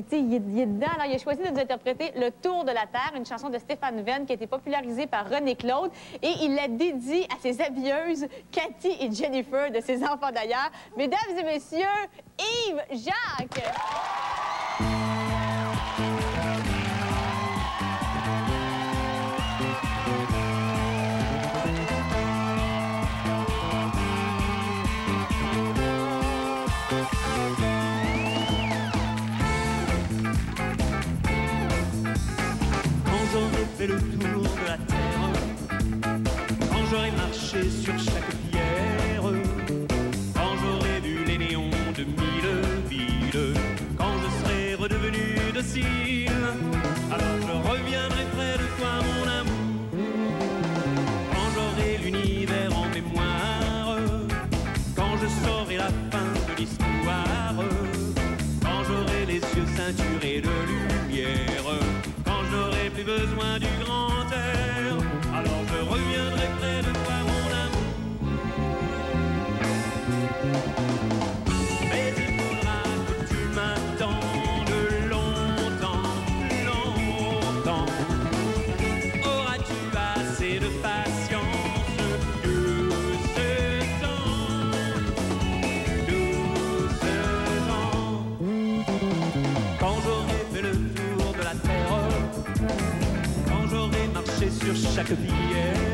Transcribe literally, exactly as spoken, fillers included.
sais, il, il est dedans. Alors, il a choisi de nous interpréter Le Tour de la Terre, une chanson de Stéphane Venn qui a été popularisée par René Claude. Et il l'a dédiée à ses habilleuses, Cathy et Jennifer, de ses enfants d'ailleurs. Mesdames et messieurs, Yves Jacques! J'aurais fait le tour de la terre, quand j'aurais marché sur chaque pierre, quand j'aurais vu les néons de mille villes, quand je serai redevenu docile, alors je reviendrai près de toi, mon amour. Quand j'aurai l'univers en mémoire, quand je saurai la fin de l'histoire, quand j'aurai les yeux ceinturés de lumière, quand j'aurai plus besoin du grand air, alors je reviendrai près de toi, mon amour. Mais il faudra que tu m'attendes longtemps, longtemps. Auras-tu assez de patience, douze ans, douze ans. Quand j'aurai fait le tour de la terre, quand j'aurai marché sur chaque pierre,